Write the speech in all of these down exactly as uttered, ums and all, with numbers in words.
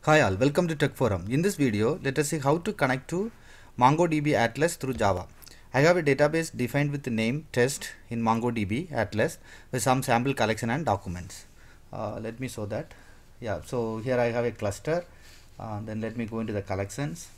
Hi all, welcome to Tech Forum. In this video, let us see how to connect to MongoDB Atlas through Java. I have a database defined with the name test in MongoDB Atlas with some sample collection and documents. Uh, let me show that. Yeah, so here I have a cluster. Uh, then let me go into the collections.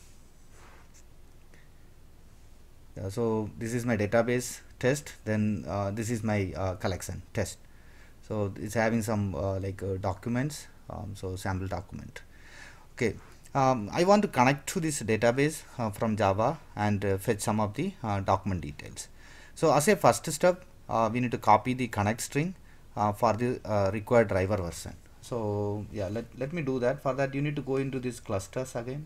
Yeah, so this is my database test. Then uh, this is my uh, collection test. So it's having some uh, like uh, documents. Um, so sample document. Okay, um, I want to connect to this database uh, from Java and uh, fetch some of the uh, document details. So as a first step, uh, we need to copy the connect string uh, for the uh, required driver version. So yeah, let, let me do that. For that, you need to go into these clusters again.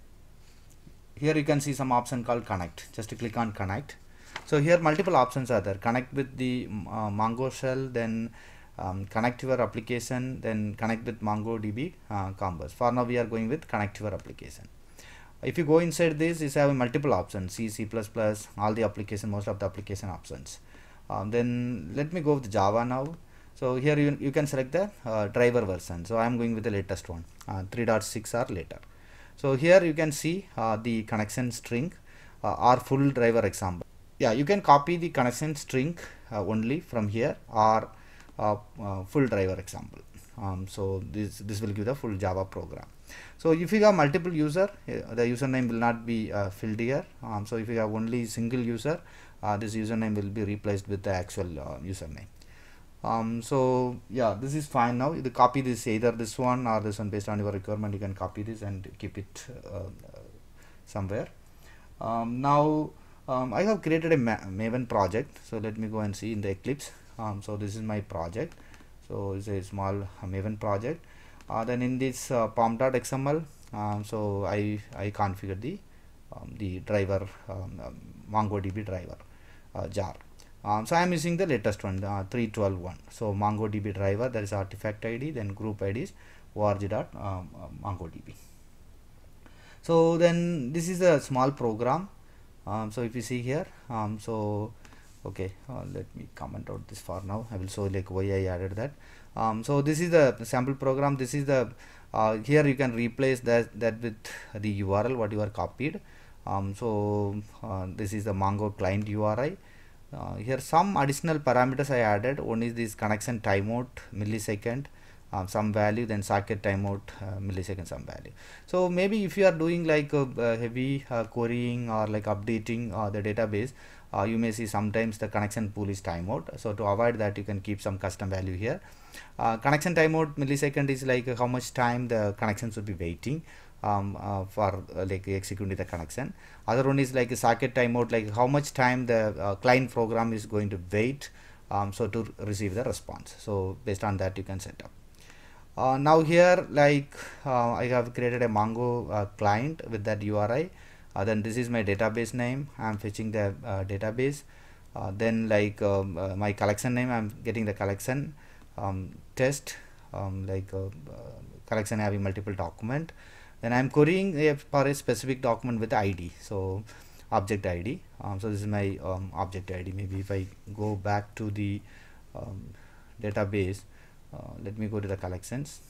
Here you can see some option called connect. Just click on connect. So here multiple options are there. Connect with the uh, Mongo shell, then Um, connect your application, then connect with MongoDB uh, Combos. For now we are going with connect your application. If you go inside this, is having multiple options, C, C++, all the application, most of the application options. Um, then let me go with Java now. So here you, you can select the uh, driver version. So I am going with the latest one, uh, three point six or later. So here you can see uh, the connection string uh, or full driver example. Yeah, you can copy the connection string uh, only from here, or Uh, uh, full driver example. Um, so this this will give the full Java program. So if you have multiple user, uh, the username will not be uh, filled here. Um, so if you have only single user, uh, this username will be replaced with the actual uh, username. Um, so yeah, this is fine now. You copy this, either this one or this one, based on your requirement. You can copy this and keep it uh, somewhere. Um, now um, I have created a Ma Maven project. So let me go and see in the Eclipse. Um, so this is my project. So it's a small uh, Maven project. Uh, then in this uh, pom.xml, um, so I I configured the um, the driver um, um, MongoDB driver uh, jar. Um, so I am using the latest one, uh, three twelve one. So MongoDB driver, that is artifact I D, then group I D is org.mongodb. So then this is a small program. Um, so if you see here, um, so okay, uh, let me comment out this for now. I will show like why I added that. Um, so this is the sample program. This is the uh, here you can replace that that with the U R L what you are copied. Um, so uh, this is the Mongo client U R I. Uh, here some additional parameters I added. One is this connection timeout millisecond, um, some value, then socket timeout uh, millisecond some value. So maybe if you are doing like a, a heavy uh, querying or like updating uh, the database, Uh, you may see sometimes the connection pool is timeout. So to avoid that, you can keep some custom value here. Uh, connection timeout millisecond is like how much time the connection should be waiting um, uh, for uh, like executing the connection. Other one is like a socket timeout, like how much time the uh, client program is going to wait um, so to receive the response. So based on that, you can set up. Uh, now here, like uh, I have created a Mongo uh, client with that U R I. Uh, then this is my database name. I'm fetching the uh, database. Uh, then like um, uh, my collection name, I'm getting the collection um, test, um, like uh, uh, collection having multiple document. Then I'm querying a, for a specific document with I D. So object I D. Um, so this is my um, object I D. Maybe if I go back to the um, database, uh, let me go to the collections.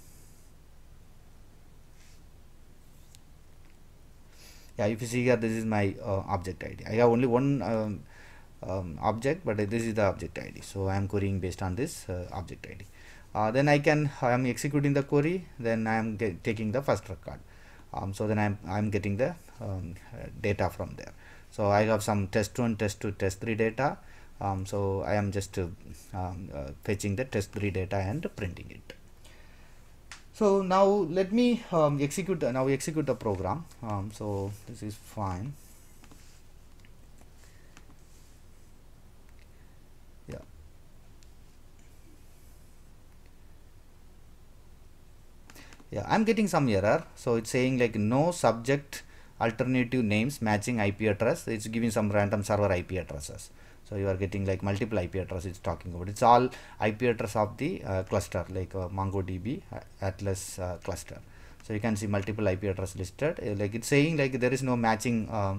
Yeah, if you see here, this is my uh, object I D. I have only one um, um, object, but uh, this is the object I D. So I am querying based on this uh, object I D. Uh, then I can I am executing the query. Then I am taking the first record. Um, so then I am I am getting the um, data from there. So I have some test one, test two, test three data. Um, so I am just uh, um, uh, fetching the test three data and printing it. So now let me um, execute uh, now execute the program. Um, so this is fine. Yeah. Yeah, I'm getting some error. So it's saying like no subject alternative names matching I P address. It's giving some random server I P addresses. So you are getting like multiple I P address it's talking about. It's all I P address of the uh, cluster, like uh, MongoDB uh, Atlas uh, cluster. So you can see multiple I P address listed. Uh, like it's saying like there is no matching um,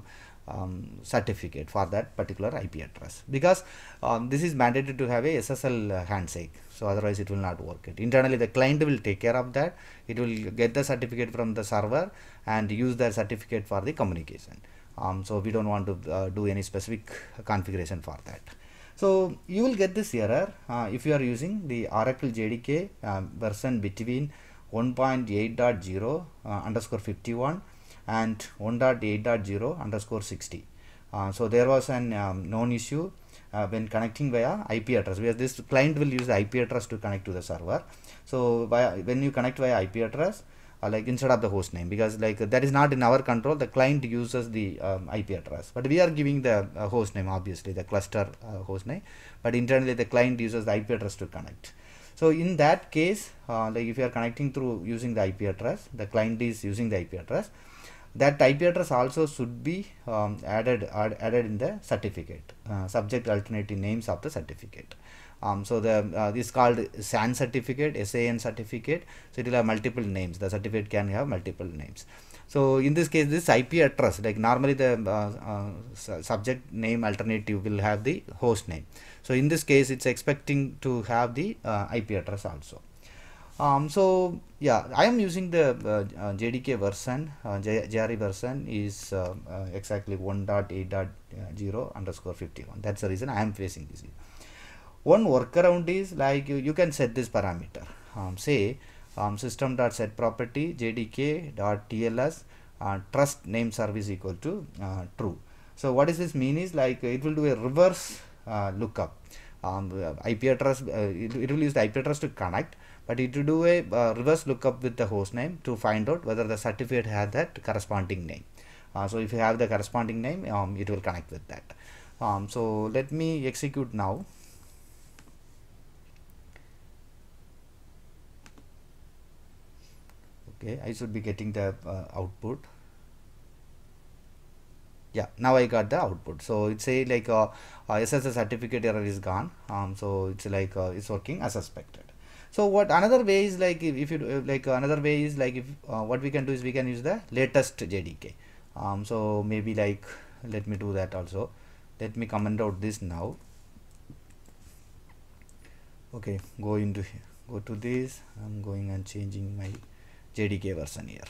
um, certificate for that particular I P address, because um, this is mandated to have a S S L uh, handshake, so otherwise it will not work. It internally the client will take care of that. It will get the certificate from the server and use that certificate for the communication. Um, so we don't want to uh, do any specific configuration for that. So you will get this error uh, if you are using the Oracle J D K uh, version between one point eight point zero uh, underscore fifty-one and one point eight point zero underscore sixty. Uh, so there was an um, known issue uh, when connecting via I P address, because this client will use the I P address to connect to the server. So via, when you connect via I P address, uh, like instead of the host name, because like that is not in our control, the client uses the um, I P address, but we are giving the uh, host name, obviously the cluster uh, host name, but internally the client uses the I P address to connect. So in that case, uh, like if you are connecting through using the I P address, the client is using the I P address, that I P address also should be um, added add, added in the certificate, uh, subject alternative names of the certificate. Um, so the uh, this is called S A N certificate, S A N certificate. So it will have multiple names. The certificate can have multiple names. So in this case, this I P address, like normally the uh, uh, su subject name alternative will have the host name. So in this case, it's expecting to have the uh, I P address also. Um, so yeah, I am using the uh, uh, J D K version, uh, J R E version is uh, uh, exactly one point eight point zero underscore fifty-one. That's the reason I am facing this. One workaround is like you, you can set this parameter. Um, say um, system.set property jdk.tls uh, trust name service equal to uh, true. So what does this mean is like it will do a reverse uh, lookup. Um, I P address, uh, it, it will use the I P address to connect, but it will do a uh, reverse lookup with the host name to find out whether the certificate has that corresponding name. Uh, so if you have the corresponding name, um, it will connect with that. Um, so let me execute now. Okay, I should be getting the uh, output. Yeah, now I got the output. So it's a like uh, uh, S S L certificate error is gone. Um, so it's like uh, it's working as expected. So what another way is like if, if you uh, like uh, another way is like if uh, what we can do is we can use the latest J D K. Um, so maybe like let me do that also. Let me comment out this now. Okay, go into here. Go to this. I'm going and changing my J D K version here.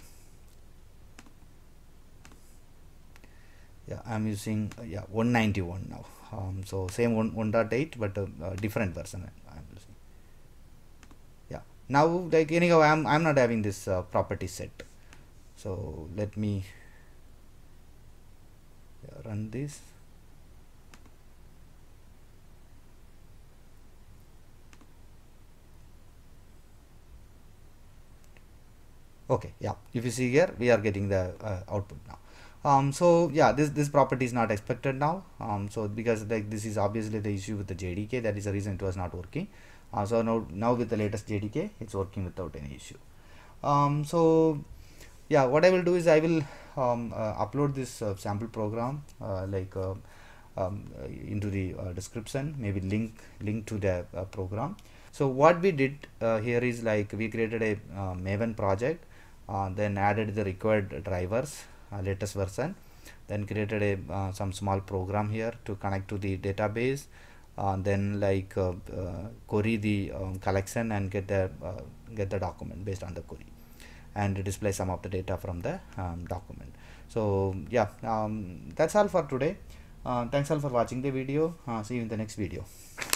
Yeah, I'm using uh, yeah one ninety-one now. Um, so same one one point eight, but uh, uh, different version I'm using. Yeah, now like anyhow I'm I'm not having this uh, property set. So let me yeah, run this. Okay, yeah, if you see here we are getting the uh, output now. Um, so yeah, this this property is not expected now. Um, so because like this is obviously the issue with the J D K, that is the reason it was not working. Uh, so now now with the latest J D K, it's working without any issue. Um, so yeah, what I will do is I will um, uh, upload this uh, sample program uh, like uh, um, into the uh, description. Maybe link link to the uh, program. So what we did uh, here is like we created a uh, Maven project, uh, then added the required drivers. Uh, latest version, then created a uh, some small program here to connect to the database, uh, then like uh, uh, query the um, collection and get the uh, get the document based on the query, and display some of the data from the um, document. So yeah, um, that's all for today. Uh, thanks all for watching the video. Uh, see you in the next video.